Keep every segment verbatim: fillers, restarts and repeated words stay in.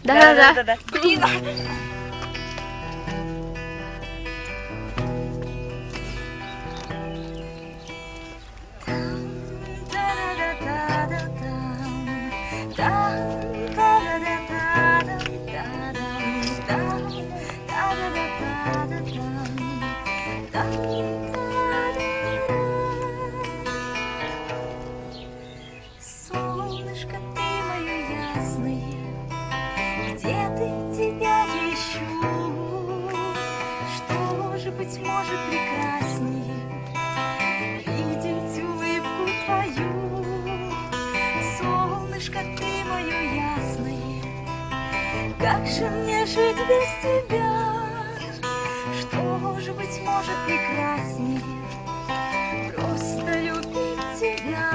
Да-да-да. Блин. Солнышко, ты мое ясное, где ты, тебя ищу? Что же, быть может, прекраснее видеть улыбку твою? Солнышко, ты мое ясное, как же мне жить без тебя? Что же, быть может, прекраснее просто любить тебя?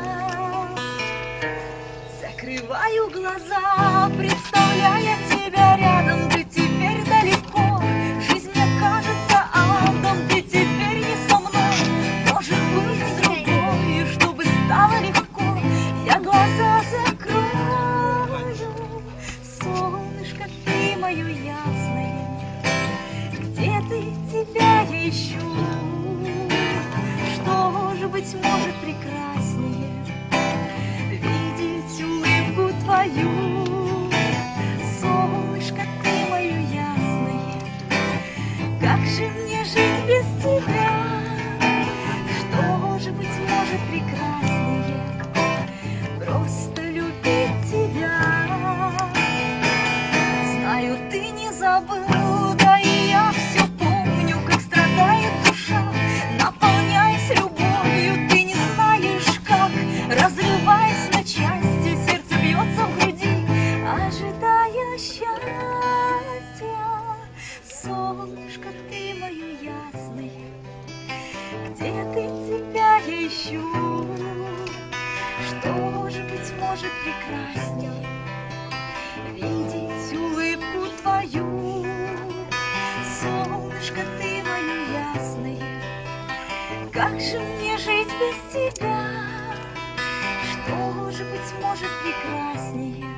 Закрываю глаза, представляя тебя рядом, ты теперь далеко. Жизнь мне кажется адом, ты теперь не со мной. Может быть, другой, чтобы стало легко, я глаза закрою. Солнышко, ты мое ясное, где ты, тебя я ищу? Что же, быть может, прекраснее видеть улыбку твою? Солнышко, ты мое ясное, как же мне жить без тебя? Что же, быть может, прекраснее просто любить тебя? Знаю, ты не забыл, да и я все помню, как страдает душа, наполняясь любовью, ты не знаешь как, разрываясь на части, сердце бьется в груди, ожидая счастья. Солнышко, ты мое ясное, где ты, тебя я ищу? Что же, быть может, прекраснее видеть улыбку твою? Солнышко, ты мое ясное, как же мне жить без тебя? Что же, быть может, прекраснее